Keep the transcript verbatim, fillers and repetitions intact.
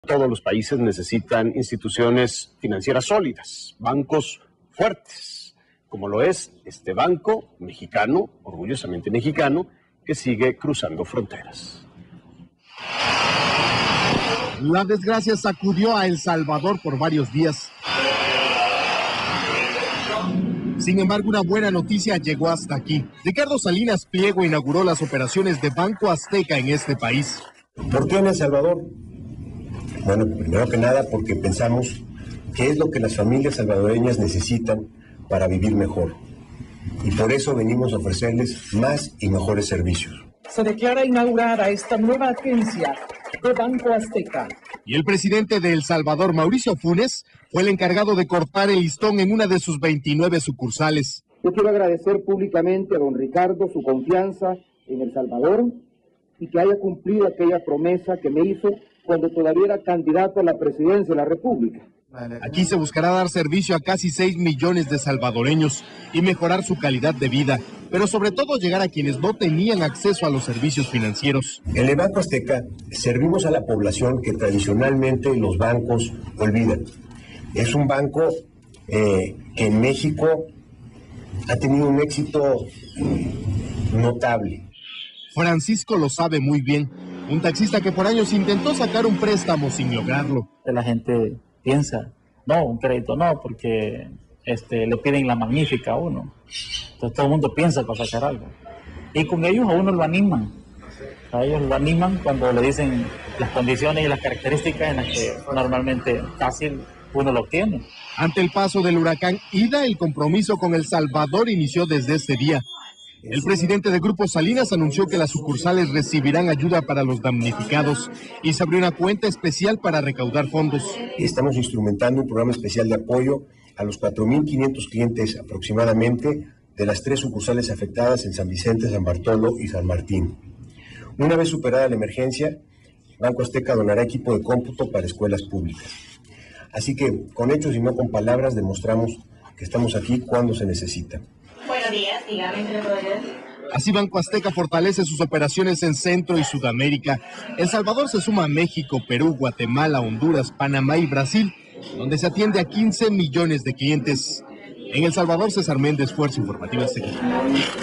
Todos los países necesitan instituciones financieras sólidas, bancos fuertes, como lo es este banco mexicano, orgullosamente mexicano, que sigue cruzando fronteras. La desgracia sacudió a El Salvador por varios días. Sin embargo, una buena noticia llegó hasta aquí. Ricardo Salinas Pliego inauguró las operaciones de Banco Azteca en este país. ¿Por qué en El Salvador? Bueno, primero que nada porque pensamos que es lo que las familias salvadoreñas necesitan para vivir mejor. Y por eso venimos a ofrecerles más y mejores servicios. Se declara inaugurada esta nueva agencia de Banco Azteca. Y el presidente de El Salvador, Mauricio Funes, fue el encargado de cortar el listón en una de sus veintinueve sucursales. Yo quiero agradecer públicamente a don Ricardo su confianza en El Salvador y que haya cumplido aquella promesa que me hizo cuando todavía era candidato a la presidencia de la República. Aquí se buscará dar servicio a casi seis millones de salvadoreños y mejorar su calidad de vida, pero sobre todo llegar a quienes no tenían acceso a los servicios financieros. En el Banco Azteca servimos a la población que tradicionalmente los bancos olvidan. Es un banco eh, que en México ha tenido un éxito notable. Francisco lo sabe muy bien, un taxista que por años intentó sacar un préstamo sin lograrlo. La gente piensa, no, un crédito no, porque este, le piden la magnífica a uno. Entonces todo el mundo piensa para sacar algo. Y con ellos a uno lo animan. A ellos lo animan cuando le dicen las condiciones y las características en las que normalmente fácil uno lo obtiene. Ante el paso del huracán Ida, el compromiso con El Salvador inició desde ese día. El presidente de Grupo Salinas anunció que las sucursales recibirán ayuda para los damnificados y se abrió una cuenta especial para recaudar fondos. Estamos instrumentando un programa especial de apoyo a los cuatro mil quinientos clientes aproximadamente de las tres sucursales afectadas en San Vicente, San Bartolo y San Martín. Una vez superada la emergencia, Banco Azteca donará equipo de cómputo para escuelas públicas. Así que con hechos y no con palabras demostramos que estamos aquí cuando se necesita. Buenos días, dígame qué le puedo ayudar. Así Banco Azteca fortalece sus operaciones en Centro y Sudamérica. El Salvador se suma a México, Perú, Guatemala, Honduras, Panamá y Brasil, donde se atiende a quince millones de clientes. En El Salvador, César Méndez, Fuerza Informativa Azteca.